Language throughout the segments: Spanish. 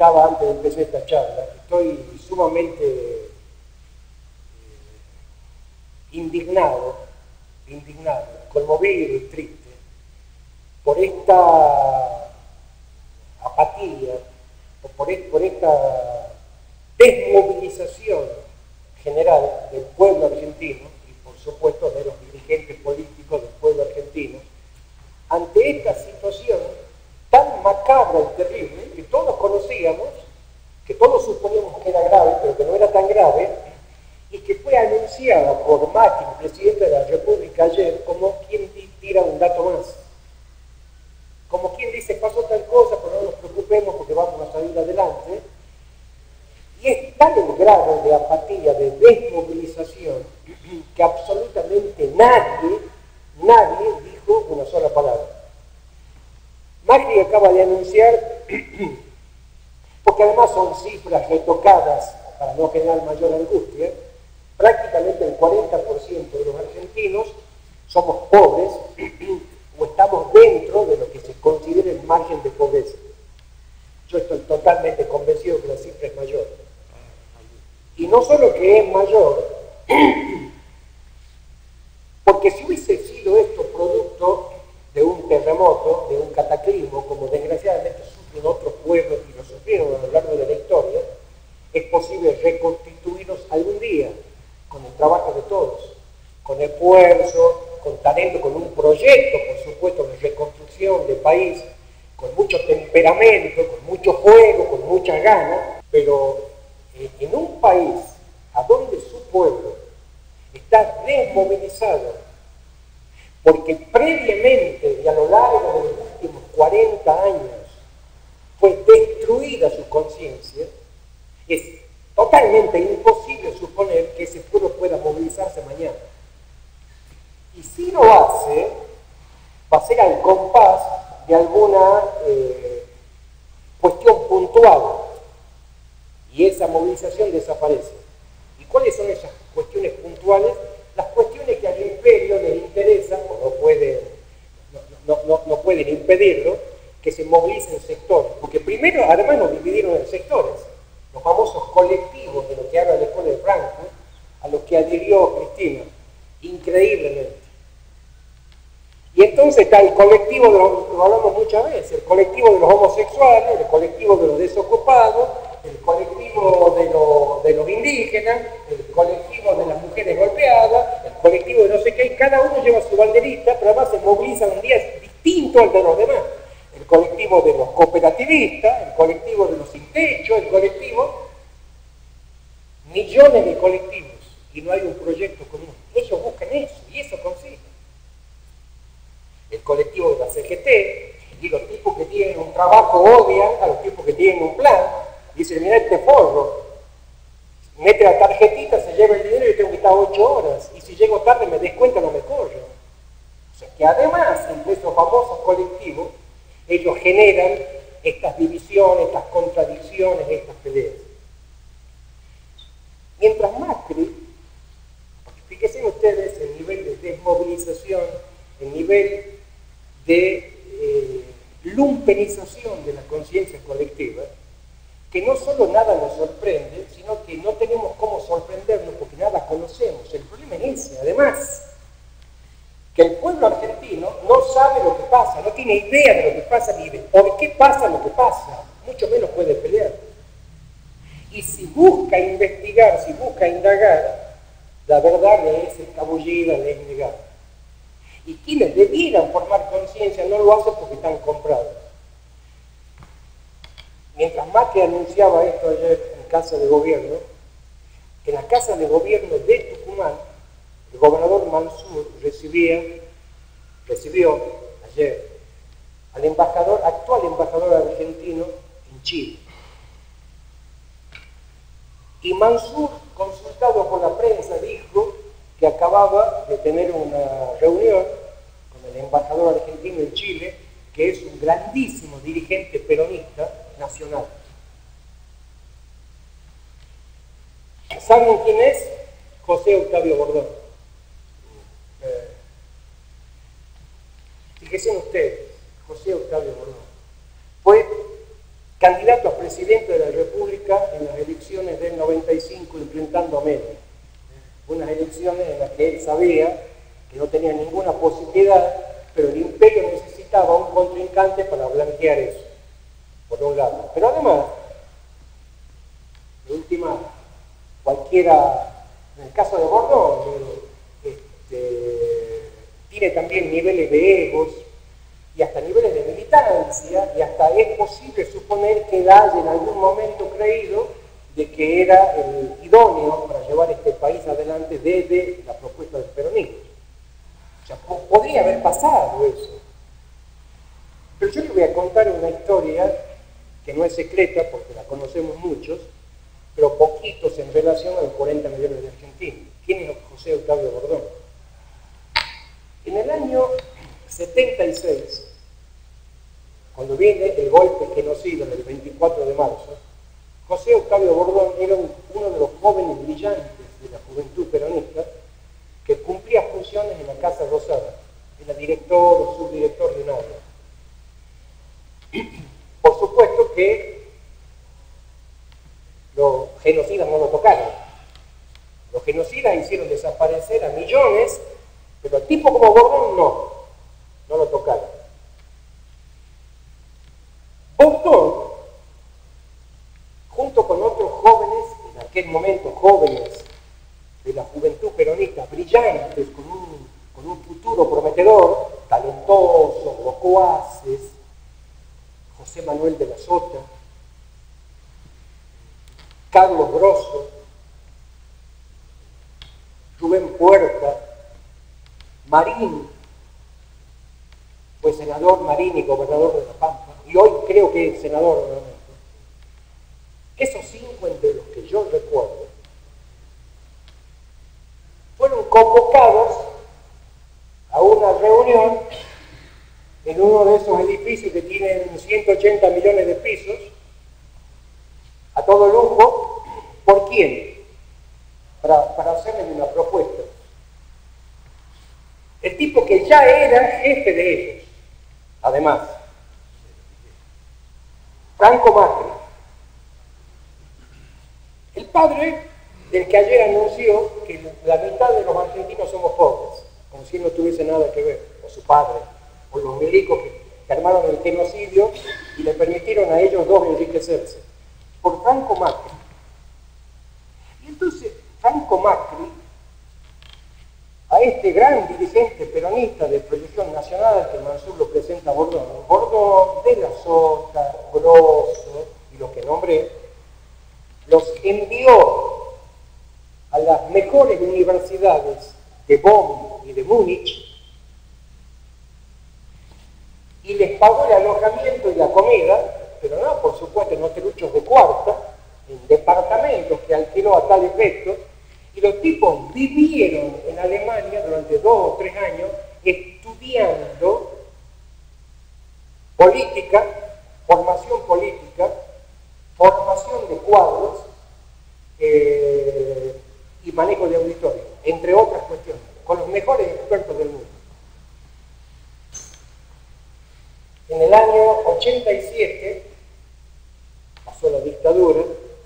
comentaba antes de empezar esta charla, estoy sumamente indignado, conmovido y triste por esta apatía o por esta desmovilización general del pueblo argentino y por supuesto de los dirigentes políticos del pueblo argentino ante esta situación tan macabra y terrible que todos conocíamos, que todos suponíamos que era grave, pero que no era tan grave, y que fue anunciada por Macri, presidente de la República ayer, como quien tira un dato más. Como quien dice, pasó tal cosa, pero no nos preocupemos porque vamos a salir adelante. Y es tal el grado de apatía, de desmovilización, que absolutamente nadie dijo una sola palabra. Macri acaba de anunciar, porque además son cifras retocadas para no generar mayor angustia, prácticamente el 40% de los argentinos somos pobres o estamos dentro de lo que se considera el margen de pobreza. Yo estoy totalmente convencido que la cifra es mayor. Y no solo que es mayor, porque si hubiese sido esto producto de un terremoto, de un cataclismo, como desgraciadamente sufren otros pueblos y lo sufrieron a lo largo de la historia, es posible reconstituirnos algún día con el trabajo de todos, con esfuerzo, con talento, con un proyecto, por supuesto, de reconstrucción del país, con mucho temperamento, con mucho fuego, con muchas ganas, pero en un país a donde su pueblo está desmovilizado, porque previamente y a lo largo de los últimos 40 años fue destruida su conciencia, es totalmente imposible suponer que ese pueblo pueda movilizarse mañana. Y si lo hace, va a ser al compás de alguna cuestión puntual, y esa movilización desaparece. ¿Y cuáles son esas cuestiones puntuales? Las cuestiones que al imperio les interesan, o no pueden impedirlo, que se movilicen sectores. Porque primero, además, nos dividieron en sectores. Los famosos colectivos de lo que habla la Escuela de Frankfurt, a los que adhirió Cristina, increíblemente. Y entonces está el colectivo, lo hablamos muchas veces, el colectivo de los homosexuales, el colectivo de los desocupados, el colectivo de los indígenas, el colectivo de las mujeres golpeadas, el colectivo de no sé qué, y cada uno lleva su banderita, pero además se moviliza un día distinto al de los demás. El colectivo de los cooperativistas, el colectivo de los sin techo, el colectivo, millones de colectivos, y no hay un proyecto común. Ellos buscan eso, y eso consiguen. El colectivo de la CGT, y los tipos que tienen un trabajo odian a los tipos que tienen un plan. Dicen, mira este forro, mete la tarjetita, se lleva el dinero y tengo que estar 8 horas, y si llego tarde me descuentan o me corren. O sea que además, entre esos famosos colectivos, ellos generan estas divisiones, estas contradicciones, estas peleas. Mientras Macri, fíjense ustedes el nivel de desmovilización, el nivel de lumpenización de la conciencia colectiva, que no solo nada nos sorprende, sino que no tenemos cómo sorprendernos porque nada conocemos. El problema es ese, además, que el pueblo argentino no sabe lo que pasa, no tiene idea de lo que pasa ni de por qué pasa lo que pasa, mucho menos puede pelear. Y si busca investigar, si busca indagar, la verdad le es escabullida, le es negada. Y quienes debieran formar conciencia no lo hacen porque están comprados. Mientras Macri anunciaba esto ayer en Casa de Gobierno, en la Casa de Gobierno de Tucumán, el gobernador Mansur recibió ayer al actual embajador argentino en Chile. Y Mansur, consultado por la prensa, dijo que acababa de tener una reunión con el embajador argentino en Chile, que es un grandísimo dirigente peronista nacional. ¿Saben quién es? José Octavio Bordón. Fíjense ustedes, José Octavio Bordón fue candidato a presidente de la República en las elecciones del 95, enfrentando a Menem. Unas elecciones en las que él sabía que no tenía ninguna posibilidad, pero el imperio necesitaba un contrincante para blanquear eso, por un lado. Pero además, de última, cualquiera, en el caso de Bordón, tiene también niveles de egos y hasta niveles de militancia, y hasta es posible suponer que él haya en algún momento creído de que era el idóneo para llevar este país adelante desde la propuesta del peronismo. O sea, podría haber pasado eso. Pero yo le voy a contar una historia que no es secreta porque la conocemos muchos, pero poquitos en relación a los 40 millones de argentinos. ¿Quién es José Octavio Bordón? En el año 76, cuando viene el golpe genocida del 24 de marzo, José Octavio Bordón era uno de los jóvenes brillantes de la juventud peronista que cumplía funciones en la Casa Rosada. Era director o subdirector de un área. Por supuesto que los genocidas no lo tocaron. Los genocidas hicieron desaparecer a millones, pero a tipo como Bordón no lo tocaron. Bordón, junto con otros jóvenes, en aquel momento jóvenes de la juventud peronista, brillantes, con un futuro prometedor, talentosos, locuaces, José Manuel de la Sota, Carlos Grosso, Rubén Puerta, Marín, fue senador Marín y gobernador de La Pampa, y hoy creo que es senador nuevamente. Esos 5, entre los que yo recuerdo, fueron convocados a una reunión en uno de esos edificios que tienen 180 millones de pisos, a todo lujo. ¿Por quién? Para hacerles una propuesta. El tipo que ya era jefe de ellos, además, Franco Macri, el padre del que ayer anunció que la mitad de los argentinos somos pobres, como si no tuviese nada que ver, o su padre, o los milicos que armaron el genocidio y le permitieron a ellos dos enriquecerse, por Franco Macri. Y entonces Franco Macri, a este gran dirigente peronista de proyección nacional que Mansur lo presenta a Bordón, de la Sota, Grosso y los que nombré, los envió a las mejores universidades de Bonn y de Múnich y les pagó el alojamiento y la comida, pero no, por supuesto, en hoteluchos de cuarta, en departamentos que alquiló a tal efecto, y los tipos vivieron en Alemania durante 2 o 3 años estudiando política, formación de cuadros y manejo de auditorio, entre otras cuestiones, con los mejores expertos del mundo. En el año 87 pasó la dictadura.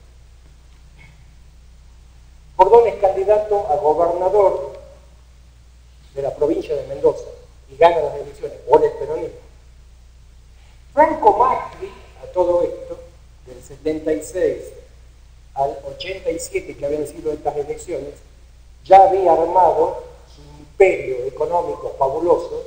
Bordón es candidato a gobernador de la provincia de Mendoza y gana las elecciones por el peronismo. Franco Macri, a todo esto, del 76 al 87, que habían sido estas elecciones, ya había armado su imperio económico fabuloso,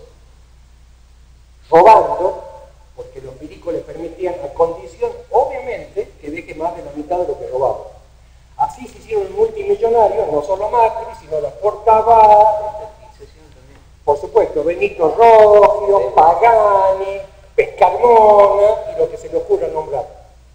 robando, porque los milicos le permitían, a condición, obviamente, que deje más de la mitad de lo que robaba. Así se hicieron multimillonarios, no solo Macri, sino la Portavá, por supuesto, Benito Roggio, Pagani, Pescarmona y lo que se le ocurra nombrar.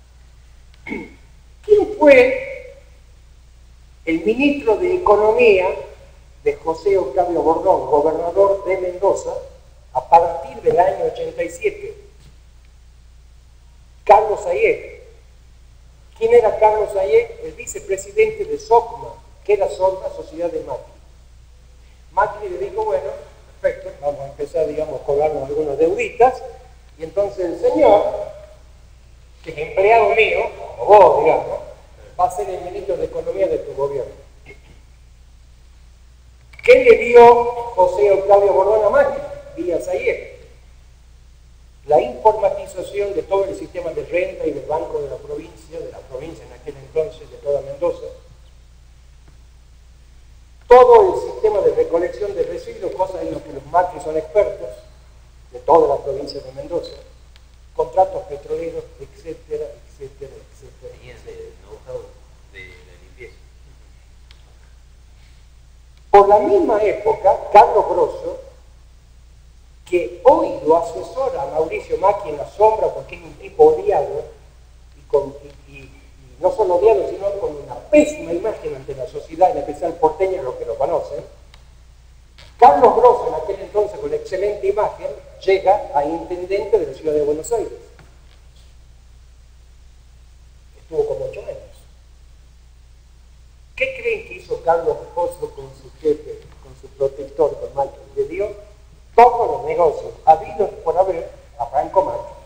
¿Quién fue el ministro de Economía de José Octavio Bordón, gobernador de Mendoza, a partir del año 87? Carlos Hayek. ¿Quién era Carlos Hayek? El vicepresidente de SOCMA, que era la sociedad de Macri. Macri le dijo, bueno, perfecto, vamos a empezar, digamos, a cobrarnos algunas deuditas, y entonces el señor que es empleado mío, o vos, digamos, va a ser el ministro de Economía de tu gobierno. ¿Qué le dio José Octavio Bordón a Macri? Días ayer. La informatización de todo el sistema de renta y del Banco de la provincia en aquel entonces, de toda Mendoza. Todo el sistema de recolección de residuos, cosas en las que los Macri son expertos, de toda la provincia de Mendoza. Contratos petroleros, etcétera, etcétera, etcétera. Tenías el know-how de la limpieza. Por la misma época, Carlos Grosso, que hoy lo asesora a Mauricio Macri en la sombra porque es un tipo odiado, y no solo odiado, sino con una pésima imagen ante la sociedad, en especial porteña, los que lo conocen. Carlos Grosso, en aquel entonces con excelente imagen, llega a intendente de la ciudad de Buenos Aires. Estuvo como 8 años. ¿Qué creen que hizo Carlos Grosso con su jefe, con su protector, con Macri? Le dio todos los negocios habidos por haber a Franco Macri.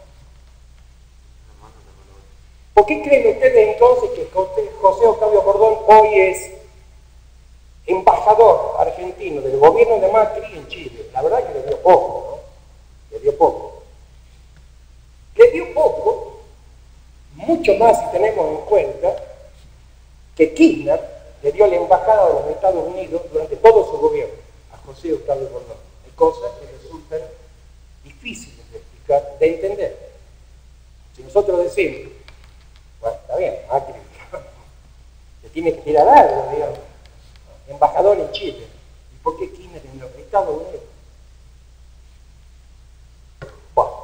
¿Por qué creen ustedes entonces que José Octavio Bordón hoy es embajador argentino del gobierno de Macri en Chile? La verdad que le dio poco, ¿no? Le dio poco. Le dio poco, mucho más si tenemos en cuenta que Kirchner le dio la embajada de los Estados Unidos durante todo su gobierno a José Octavio Bordón. Hay cosas que resultan difíciles de explicar, de entender. Si nosotros decimos, bueno, está bien, Macri le tiene que tirar algo, digamos, embajador en Chile. ¿Y por qué Kirchner en los Estados Unidos? Bueno,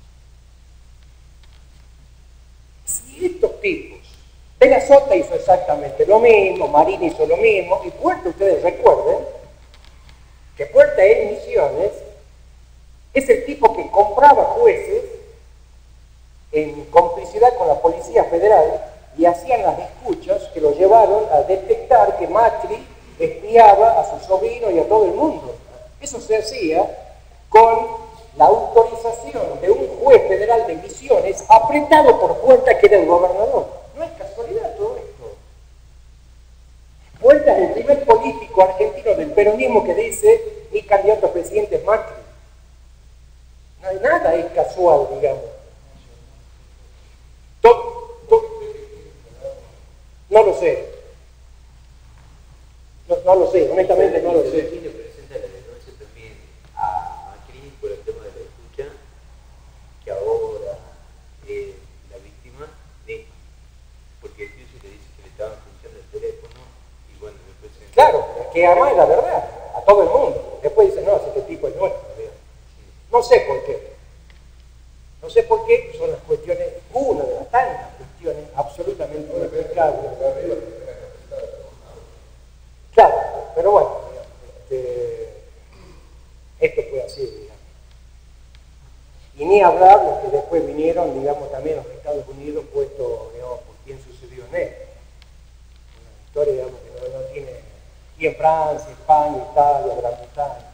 si estos tipos, De la Sota hizo exactamente lo mismo, Marín hizo lo mismo, y Puerta, ustedes recuerden, que Puerta en Misiones es el tipo que compraba jueces en complicidad con la Policía Federal y hacían las escuchas que lo llevaron a detectar que Macri espiaba a su sobrino y a todo el mundo. Eso se hacía con la autorización de un juez federal de Misiones apretado por Puerta, que era el gobernador. No es casualidad todo esto. Puerta es el primer político argentino del peronismo que dice: mi candidato a presidente es Macri. No hay nada, es casual, digamos. No lo sé. No lo sé, honestamente no lo sé. ¿Quién le presenta la denuncia también a Macri por el tema de la escucha? Que ahora es la víctima de... Porque el tío se le dice que le estaban escuchando el teléfono y bueno, después... Claro, que además es la verdad, a todo el mundo. Después dice, no, este tipo es nuestro. No sé por qué. No sé por qué, son las cuestiones, una de las tantas cuestiones absolutamente inexplicables. Claro, pero bueno, esto fue así, digamos. Y ni hablar los que después vinieron, digamos, también a los Estados Unidos, puesto, digamos, por quién sucedió en él. Una historia, digamos, que no tiene, y en Francia, España, Italia, Gran Bretaña.